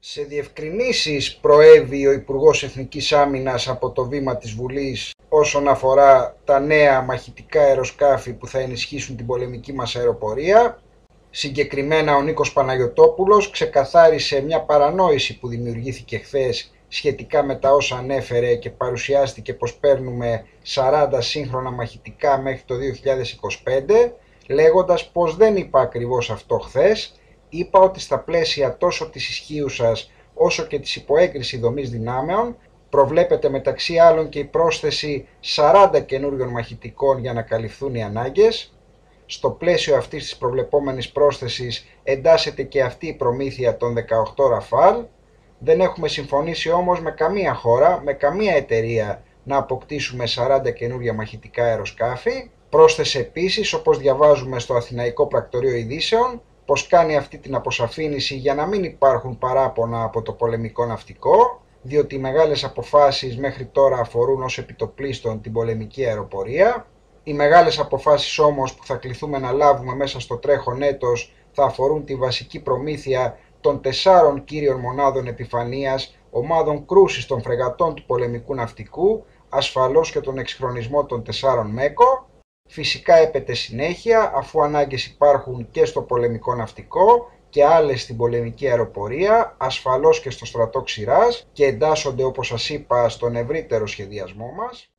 Σε διευκρινήσεις προέβη ο Υπουργός Εθνικής Άμυνας από το βήμα της Βουλής όσον αφορά τα νέα μαχητικά αεροσκάφη που θα ενισχύσουν την πολεμική μας αεροπορία. Συγκεκριμένα ο Νίκος Παναγιωτόπουλος ξεκαθάρισε μια παρανόηση που δημιουργήθηκε χθες σχετικά με τα όσα ανέφερε και παρουσιάστηκε πως παίρνουμε 40 σύγχρονα μαχητικά μέχρι το 2025, λέγοντας πως δεν είπα ακριβώς αυτό χθες. Είπα ότι στα πλαίσια τόσο της ισχύουσας όσο και της υποέγκριση δομής δυνάμεων προβλέπεται μεταξύ άλλων και η πρόσθεση 40 καινούριων μαχητικών για να καλυφθούν οι ανάγκες. Στο πλαίσιο αυτής της προβλεπόμενης πρόσθεσης εντάσσεται και αυτή η προμήθεια των 18 Ραφάλ. Δεν έχουμε συμφωνήσει όμως με καμία χώρα, με καμία εταιρεία να αποκτήσουμε 40 καινούργια μαχητικά αεροσκάφη. Πρόσθεσε επίσης, όπως διαβάζουμε στο Αθηναϊκό Πρακτορείο Ειδήσεων, πως κάνει αυτή την αποσαφήνιση για να μην υπάρχουν παράπονα από το πολεμικό ναυτικό, διότι οι μεγάλες αποφάσεις μέχρι τώρα αφορούν ως επιτοπλίστων την πολεμική αεροπορία. Οι μεγάλες αποφάσεις όμως που θα κληθούμε να λάβουμε μέσα στο τρέχον έτος θα αφορούν τη βασική προμήθεια των 4 κύριων μονάδων επιφανείας, ομάδων κρούσης των φρεγατών του πολεμικού ναυτικού, ασφαλώς και τον εξυγχρονισμό των 4 ΜΕΚΟ. Φυσικά έπεται συνέχεια, αφού ανάγκες υπάρχουν και στο πολεμικό ναυτικό και άλλες στην πολεμική αεροπορία, ασφαλώς και στο στρατό ξηράς, και εντάσσονται, όπως σας είπα, στον ευρύτερο σχεδιασμό μας.